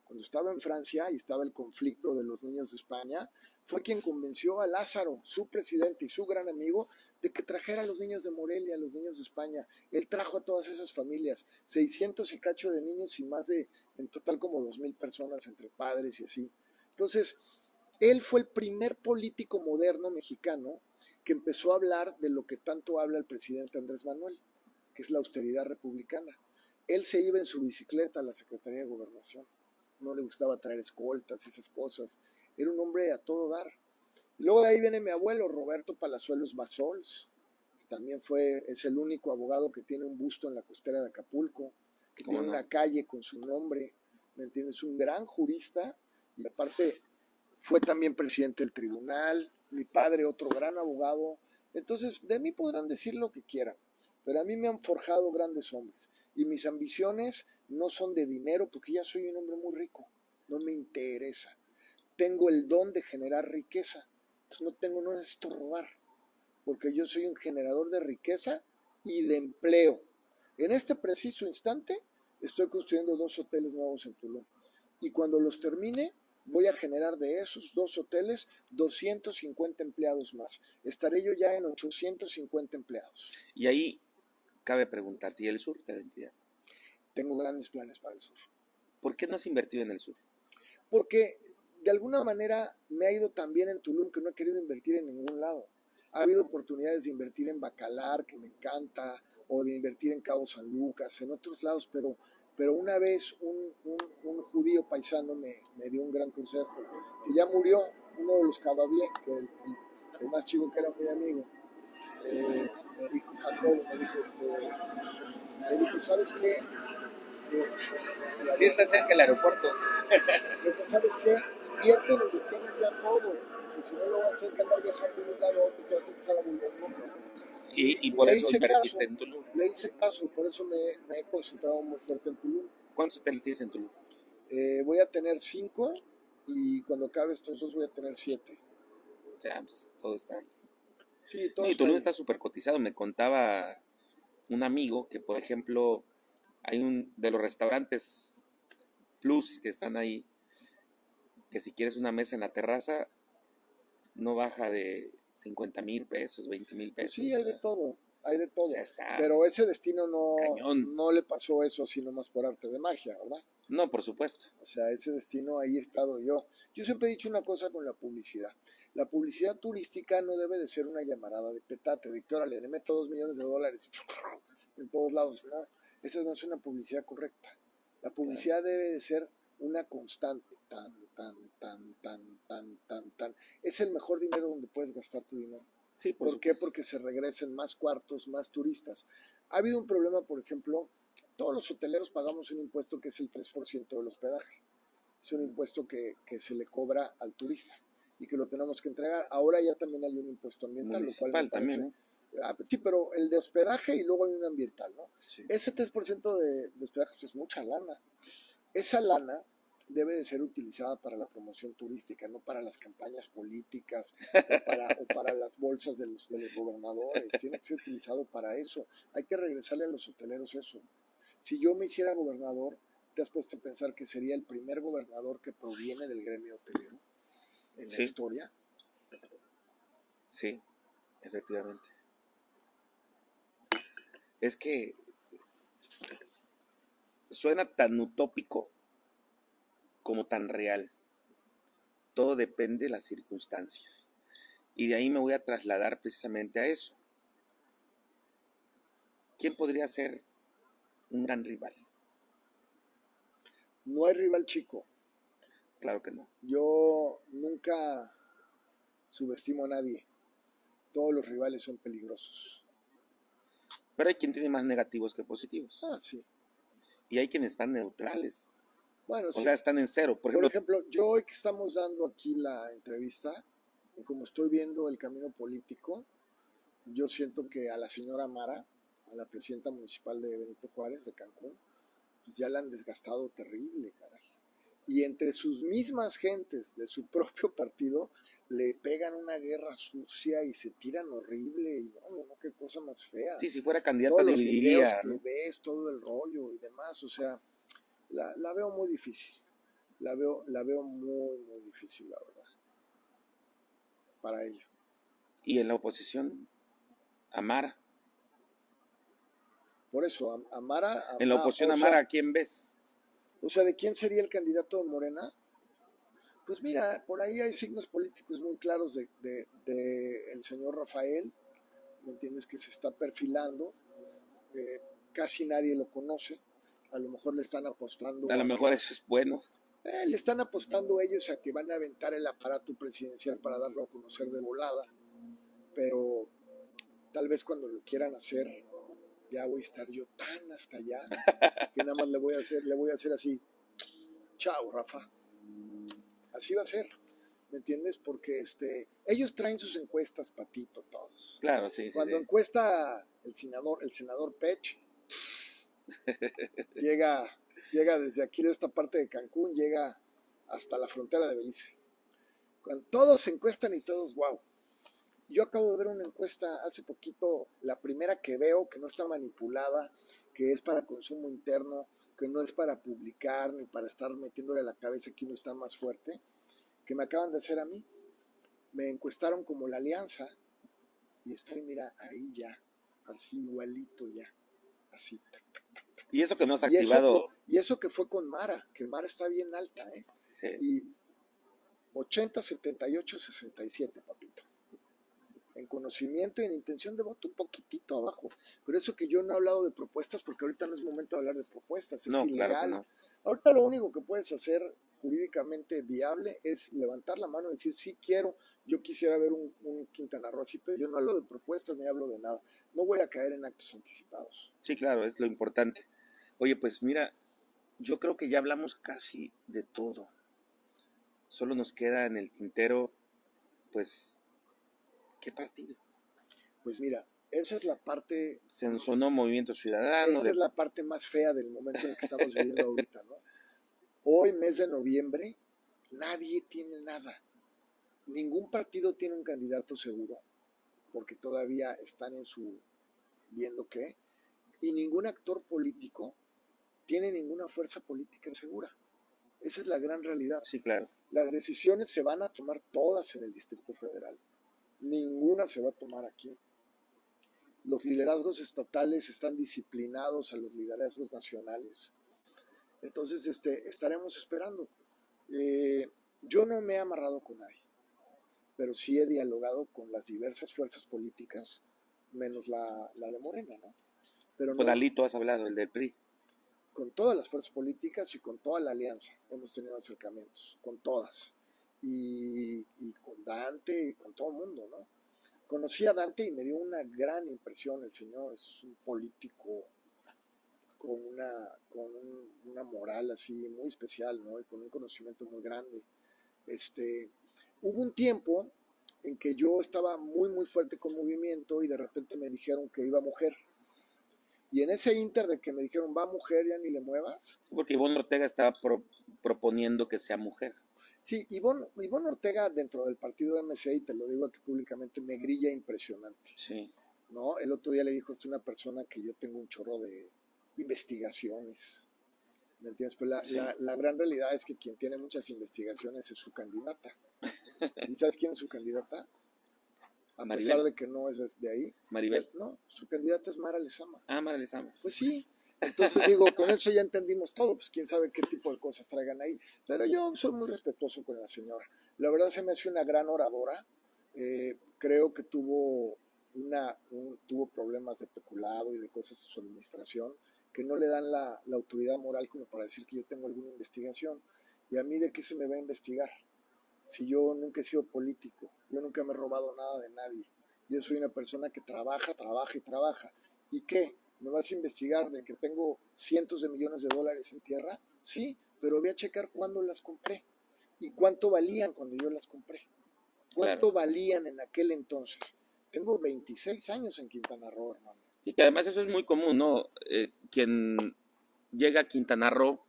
cuando estaba en Francia y estaba el conflicto de los niños de España, fue quien convenció a Lázaro, su presidente y su gran amigo, de que trajera a los niños de Morelia, a los niños de España. Él trajo a todas esas familias, seiscientos y cacho de niños y más de, en total como dos mil personas entre padres y así. Entonces, él fue el primer político moderno mexicano que empezó a hablar de lo que tanto habla el presidente Andrés Manuel, que es la austeridad republicana. Él se iba en su bicicleta a la Secretaría de Gobernación, no le gustaba traer escoltas y esas cosas, era un hombre a todo dar. Luego de ahí viene mi abuelo, Roberto Palazuelos Bassols, que también fue, es el único abogado que tiene un busto en la costera de Acapulco, que tiene no? una calle con su nombre, ¿me entiendes? Un gran jurista, y aparte fue también presidente del tribunal, mi padre otro gran abogado. Entonces, de mí podrán decir lo que quieran, pero a mí me han forjado grandes hombres, y mis ambiciones no son de dinero, porque ya soy un hombre muy rico, no me interesa. Tengo el don de generar riqueza, entonces no tengo, no necesito robar, porque yo soy un generador de riqueza y de empleo. En este preciso instante estoy construyendo dos hoteles nuevos en Tulum, y cuando los termine voy a generar de esos dos hoteles doscientos cincuenta empleados más. Estaré yo ya en ochocientos cincuenta empleados. Y ahí cabe preguntarte, ¿y el sur de la entidad? Tengo grandes planes para el sur. ¿Por qué no has invertido en el sur? Porque de alguna manera me ha ido tan bien en Tulum que no he querido invertir en ningún lado. Ha habido oportunidades de invertir en Bacalar, que me encanta, o de invertir en Cabo San Lucas, en otros lados, pero, pero una vez un, un, un judío paisano me, me dio un gran consejo, que ya murió, uno de los Cababié, que el, el, el más chico que era muy amigo, eh, me dijo, Jacobo, me dijo, este, me dijo, ¿sabes qué? Eh, este, sí está cerca el aeropuerto. Me dijo, ¿sabes qué? Invierte donde tienes ya todo, porque si no lo vas a tener que andar viajando de un lado a otro y te vas a empezar a volver loco. Y, y por le eso invertiste en Tulum. Le hice caso, por eso me, me he concentrado muy fuerte en Tulum. ¿Cuántos hoteles tienes en Tulum? Eh, voy a tener cinco y cuando acabe estos dos voy a tener siete. O sea, pues todo está ahí. Sí, todo no, y está Tulum ahí. Está súper cotizado. Me contaba un amigo que, por ejemplo, hay un de los restaurantes Plus que están ahí, que si quieres una mesa en la terraza, no baja de cincuenta mil pesos, veinte mil pesos. Sí, hay de todo, hay de todo. O sea, está pero ese destino no, cañón. no le pasó eso así nomás por arte de magia, ¿verdad? No, por supuesto. O sea, ese destino ahí he estado yo. Yo siempre he dicho una cosa con la publicidad. La publicidad turística no debe de ser una llamarada de petate, de que órale, le meto dos millones de dólares en todos lados, ¿no? Esa no es una publicidad correcta. La publicidad claro. debe de ser una constante, tan, tan, tan, tan, tan, tan, tan. Es el mejor dinero donde puedes gastar tu dinero. Sí, por, ¿Por qué? Porque se regresen más cuartos, más turistas. Ha habido un problema, por ejemplo, todos los hoteleros pagamos un impuesto que es el tres por ciento del hospedaje. Es un impuesto que, que se le cobra al turista y que lo tenemos que entregar. Ahora ya también hay un impuesto ambiental, municipal, lo cual me parece, también, ¿eh? Sí, pero el de hospedaje y luego hay un ambiental, ¿no? Sí. Ese tres por ciento de, de hospedaje es mucha lana. Esa lana debe de ser utilizada para la promoción turística, no para las campañas políticas o para, o para las bolsas de los, de los gobernadores. Tiene que ser utilizado para eso. Hay que regresarle a los hoteleros eso. Si yo me hiciera gobernador, ¿te has puesto a pensar que sería el primer gobernador que proviene del gremio hotelero en sí. la historia? Sí, efectivamente. Es que suena tan utópico como tan real. Todo depende de las circunstancias. Y de ahí me voy a trasladar precisamente a eso. ¿Quién podría ser un gran rival? No hay rival chico. Claro que no. Yo nunca subestimo a nadie. Todos los rivales son peligrosos. Pero hay quien tiene más negativos que positivos. Ah, sí. Y hay quienes están neutrales. Bueno, o sí. sea, están en cero. Por ejemplo, Por ejemplo, yo hoy que estamos dando aquí la entrevista, y como estoy viendo el camino político, yo siento que a la señora Mara, a la presidenta municipal de Benito Juárez, de Cancún, pues ya la han desgastado terrible, caray. Y entre sus mismas gentes de su propio partido, le pegan una guerra sucia y se tiran horrible, y no, no, qué cosa más fea. Sí, si fuera candidata Todos los dividiría, videos que ¿no? ves, todo el rollo y demás, o sea, la, la veo muy difícil. la veo, la veo muy, muy difícil, la verdad, para ello. Y en la oposición, Amara. Por eso, Amara... En la oposición, Amara, ¿a quién ves? O sea, ¿de quién sería el candidato de Morena? Pues mira, por ahí hay signos políticos muy claros de, de, de el señor Rafael, ¿me entiendes? Que se está perfilando, eh, casi nadie lo conoce, a lo mejor le están apostando... A lo a mejor que, eso es bueno. Eh, le están apostando ellos a que van a aventar el aparato presidencial para darlo a conocer de volada, pero tal vez cuando lo quieran hacer, ya voy a estar yo tan hasta allá, que nada más le voy a hacer, le voy a hacer así, chao, Rafa. Así va a ser, ¿me entiendes? Porque este, ellos traen sus encuestas, Patito, todos. Claro, sí, sí. Cuando sí. encuesta el senador, el senador Pech, llega, llega desde aquí de esta parte de Cancún, llega hasta la frontera de Belice. Cuando todos se encuestan y todos, wow. Yo acabo de ver una encuesta hace poquito, la primera que veo, que no está manipulada, que es para consumo interno, que no es para publicar ni para estar metiéndole a la cabeza que uno está más fuerte, que me acaban de hacer a mí. Me encuestaron como la Alianza y estoy, mira, ahí ya, así igualito ya, así. Y eso que no has y activado. Eso, y eso que fue con Mara, que Mara está bien alta, ¿eh? Sí. Y ochenta, setenta y ocho, sesenta y siete, papito. En conocimiento y en intención de voto un poquitito abajo. Pero eso que yo no he hablado de propuestas, porque ahorita no es momento de hablar de propuestas, es no, ilegal. Claro que no. Ahorita lo único que puedes hacer jurídicamente viable es levantar la mano y decir, sí quiero, yo quisiera ver un, un Quintana Roo así, pero yo no hablo de propuestas ni hablo de nada. No voy a caer en actos anticipados. Sí, claro, es lo importante. Oye, pues mira, yo creo que ya hablamos casi de todo. Solo nos queda en el tintero, pues, ¿qué partido? Pues mira, esa es la parte... Se nos sonó Movimiento Ciudadano. Esta de... es la parte más fea del momento en el que estamos viviendo ahorita, ¿no? Hoy, mes de noviembre, nadie tiene nada. Ningún partido tiene un candidato seguro, porque todavía están en su viendo qué, y ningún actor político tiene ninguna fuerza política segura. Esa es la gran realidad. Sí, claro. Las decisiones se van a tomar todas en el Distrito Federal. Ninguna se va a tomar aquí. Los liderazgos estatales están disciplinados a los liderazgos nacionales. Entonces, este, estaremos esperando. Eh, yo no me he amarrado con nadie, pero sí he dialogado con las diversas fuerzas políticas, menos la, la de Morena, ¿no? Pero con no, Alito has hablado, el del P R I. Con todas las fuerzas políticas y con toda la alianza hemos tenido acercamientos, con todas. Y, y con Dante y con todo el mundo, ¿no? Conocí a Dante y me dio una gran impresión. El señor es un político con una, con un, una moral así muy especial, ¿no? Y con un conocimiento muy grande. Este, hubo un tiempo en que yo estaba muy, muy fuerte con movimiento y de repente me dijeron que iba mujer. Y en ese inter de que me dijeron, va mujer, ya ni le muevas. Sí, porque Ivonne Ortega estaba pro, proponiendo que sea mujer. Sí, Ivonne, Ivonne Ortega dentro del partido de M C, y te lo digo aquí públicamente, me grilla impresionante. Sí. ¿No? El otro día le dijo, es una persona que yo tengo un chorro de investigaciones. ¿Me entiendes? Pues la, sí. la, la gran realidad es que quien tiene muchas investigaciones es su candidata. ¿Y sabes quién es su candidata? A Maribel. pesar de que no es de ahí. Maribel. No, su candidata es Mara Lezama. Ah, Mara Lezama. Pues sí. Entonces digo, con eso ya entendimos todo, pues quién sabe qué tipo de cosas traigan ahí. Pero yo soy muy respetuoso con la señora. La verdad se me hace una gran oradora. Eh, creo que tuvo, una, un, tuvo problemas de peculado y de cosas de su administración que no le dan la, la autoridad moral como para decir que yo tengo alguna investigación. ¿Y a mí de qué se me va a investigar? Si yo nunca he sido político, yo nunca me he robado nada de nadie. Yo soy una persona que trabaja, trabaja y trabaja. ¿Y qué? ¿Me vas a investigar de que tengo cientos de millones de dólares en tierra? Sí, pero voy a checar cuándo las compré y cuánto valían cuando yo las compré. ¿Cuánto claro. valían en aquel entonces? Tengo veintiséis años en Quintana Roo, hermano. Sí, que además eso es muy común, ¿no? Eh, quien llega a Quintana Roo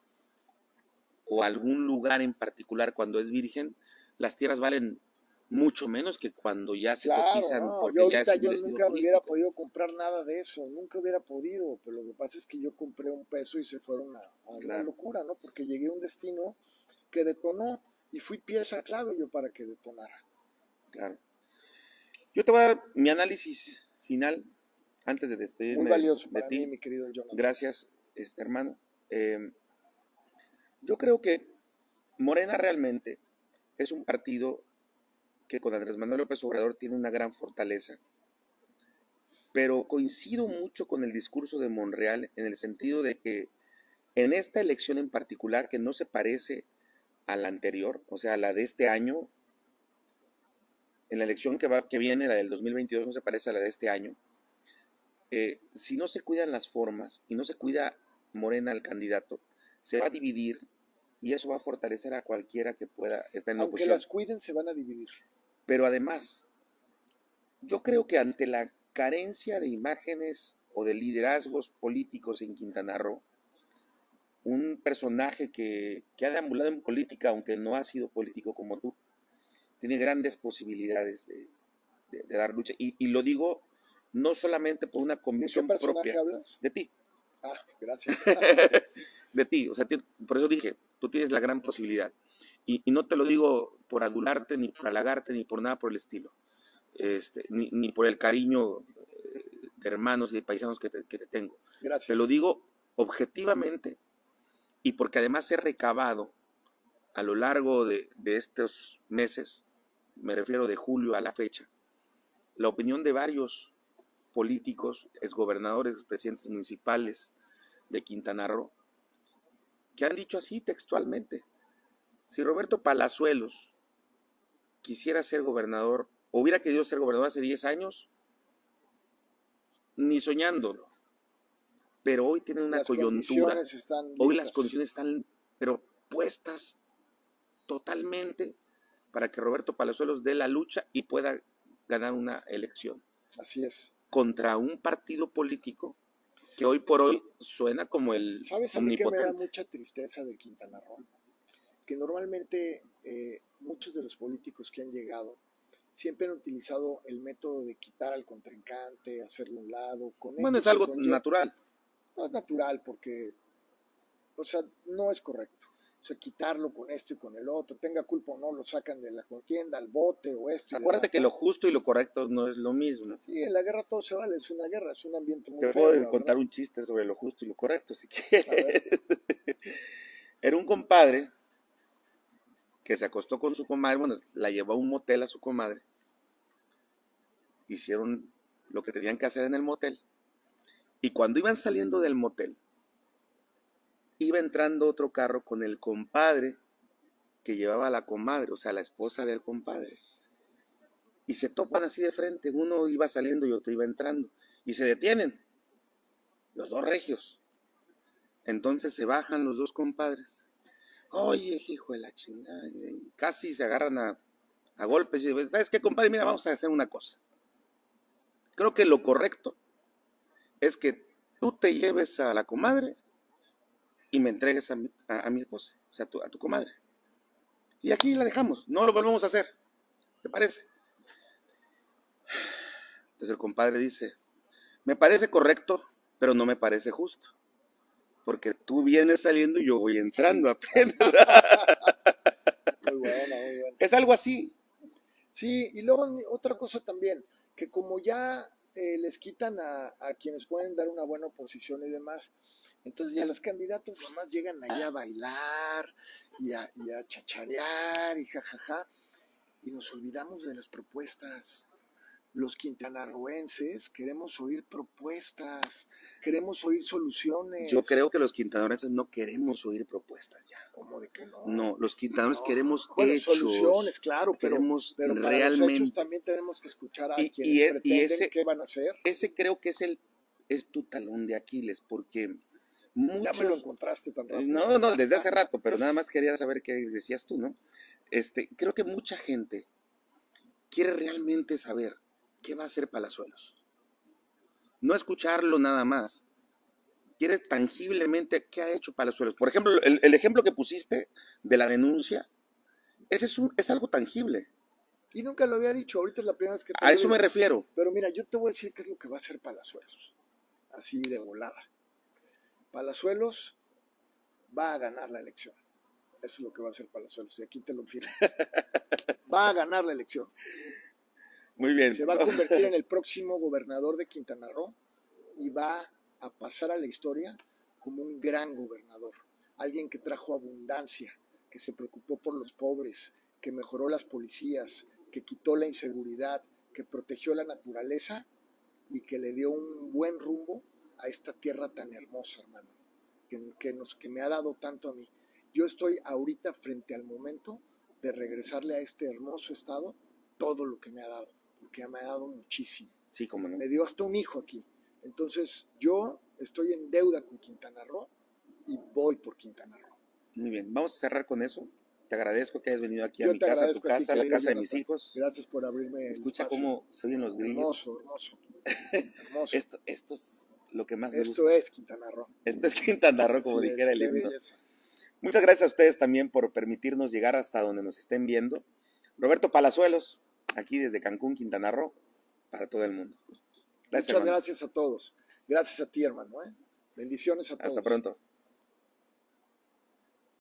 o a algún lugar en particular cuando es virgen, las tierras valen mucho menos que cuando ya se claro, cotizan. No, porque yo ahorita ya es yo nunca turístico. hubiera podido comprar nada de eso, nunca hubiera podido, pero lo que pasa es que yo compré un peso y se fueron a, a claro. una locura, ¿no? Porque llegué a un destino que detonó y fui pieza clave yo para que detonara. Claro. Yo te voy a dar mi análisis final antes de despedirme. Muy valioso de, para de ti. mí, mi querido Jonathan. Gracias, este hermano. Eh, yo creo que Morena realmente es un partido que con Andrés Manuel López Obrador tiene una gran fortaleza. Pero coincido mucho con el discurso de Monreal en el sentido de que en esta elección en particular, que no se parece a la anterior, o sea, a la de este año, en la elección que, va, que viene, la del dos mil veintidós, no se parece a la de este año, eh, si no se cuidan las formas y no se cuida Morena al candidato, se va a dividir y eso va a fortalecer a cualquiera que pueda estar en la Aunque oposición. las cuiden, se van a dividir. Pero además, yo creo que ante la carencia de imágenes o de liderazgos políticos en Quintana Roo, un personaje que, que ha deambulado en política, aunque no ha sido político como tú, tiene grandes posibilidades de, de, de dar lucha. Y, y lo digo no solamente por una convicción ¿De qué personaje propia. hablas? De ti. Ah, gracias. De ti. O sea, por eso dije, tú tienes la gran posibilidad. Y, y no te lo digo por adularte, ni por halagarte, ni por nada por el estilo. Este, ni, ni por el cariño de hermanos y de paisanos que te, que te tengo. Gracias. Te lo digo objetivamente y porque además he recabado a lo largo de, de estos meses, me refiero de julio a la fecha, la opinión de varios políticos, exgobernadores, expresidentes municipales de Quintana Roo, que han dicho así textualmente: si Roberto Palazuelos quisiera ser gobernador, o hubiera querido ser gobernador hace diez años, ni soñándolo. Pero hoy tienen una las coyuntura. Están hoy las condiciones están, pero puestas totalmente para que Roberto Palazuelos dé la lucha y pueda ganar una elección. Así es. Contra un partido político que hoy por hoy suena como el ¿Sabes a mí que me da mucha tristeza de Quintana Roo? Que normalmente eh, muchos de los políticos que han llegado siempre han utilizado el método de quitar al contrincante, hacerlo a un lado. Con bueno, es algo natural. No es natural porque, o sea, no es correcto. O sea, quitarlo con esto y con el otro, tenga culpa o no, lo sacan de la contienda, al bote o esto. Acuérdate que lo justo y lo correcto no es lo mismo. Sí, en la guerra todo se vale, es una guerra, es un ambiente muy Te feo. puedo contar un chiste sobre lo justo y lo correcto, si quieres. Era un compadre que se acostó con su comadre, bueno, la llevó a un motel a su comadre. Hicieron lo que tenían que hacer en el motel. Y cuando iban saliendo del motel, iba entrando otro carro con el compadre que llevaba a la comadre, o sea, la esposa del compadre. Y se topan así de frente, uno iba saliendo y otro iba entrando. Y se detienen, los dos regios. Entonces se bajan los dos compadres. Oye, hijo de la chingada. Casi se agarran a, a golpes. Y dicen, ¿sabes qué, compadre? Mira, vamos a hacer una cosa. Creo que lo correcto es que tú te lleves a la comadre y me entregues a mi, a, a mi esposa, o sea, a tu, a tu comadre. Y aquí la dejamos, no lo volvemos a hacer. ¿Te parece? Entonces el compadre dice, me parece correcto, pero no me parece justo. Porque tú vienes saliendo y yo voy entrando apenas. Muy buena, muy buena. Es algo así. Sí, y luego otra cosa también, que como ya eh, les quitan a, a quienes pueden dar una buena oposición y demás, entonces ya los candidatos nomás llegan allá a bailar y a, y a chacharear y jajaja, y nos olvidamos de las propuestas. Los quintanarroenses queremos oír propuestas, queremos oír soluciones. Yo creo que los quintanarroenses no queremos oír propuestas ya. ¿Cómo de que no? No, los quintanarroenses no. queremos bueno, hechos. Soluciones, claro, pero, queremos pero para realmente. los hechos también tenemos que escuchar a y, quienes y, pretenden y ese, qué van a hacer. Ese creo que es el es tu talón de Aquiles, porque muchos... Ya me lo encontraste tan rápido. No, no, desde hace rato, pero nada más quería saber qué decías tú, ¿no? Este, creo que mucha gente quiere realmente saber qué va a hacer Palazuelos. No escucharlo nada más. Quiere tangiblemente qué ha hecho Palazuelos. Por ejemplo, el, el ejemplo que pusiste de la denuncia, ese es, un, es algo tangible. Y nunca lo había dicho, ahorita es la primera vez que te A eso digo. me refiero. Pero mira, yo te voy a decir qué es lo que va a hacer Palazuelos. Así de volada. Palazuelos va a ganar la elección. Eso es lo que va a hacer Palazuelos, y aquí te lo firmo. Va a ganar la elección. Muy bien. Se va a convertir en el próximo gobernador de Quintana Roo y va a pasar a la historia como un gran gobernador. Alguien que trajo abundancia, que se preocupó por los pobres, que mejoró las policías, que quitó la inseguridad, que protegió la naturaleza y que le dio un buen rumbo a esta tierra tan hermosa, hermano, que, que, nos, que me ha dado tanto a mí. Yo estoy ahorita frente al momento de regresarle a este hermoso estado todo lo que me ha dado, porque me ha dado muchísimo. Sí, cómo no. Me dio hasta un hijo aquí. Entonces yo estoy en deuda con Quintana Roo y voy por Quintana Roo. Muy bien, vamos a cerrar con eso. Te agradezco que hayas venido aquí Yo a mi casa, a tu casa, a la casa Jonathan. de mis hijos. Gracias por abrirme el Escucha espacio. cómo se oyen los grillos. Hermoso, hermoso. hermoso. Esto, esto es lo que más me Esto gusta. es Quintana Roo. Esto es Quintana Roo, como Así dijera es, el qué himno. belleza. Muchas gracias a ustedes también por permitirnos llegar hasta donde nos estén viendo. Roberto Palazuelos, aquí desde Cancún, Quintana Roo, para todo el mundo. Muchas Gracias, hermano. gracias a todos. Gracias a ti, hermano. ¿eh? Bendiciones a todos. Hasta pronto.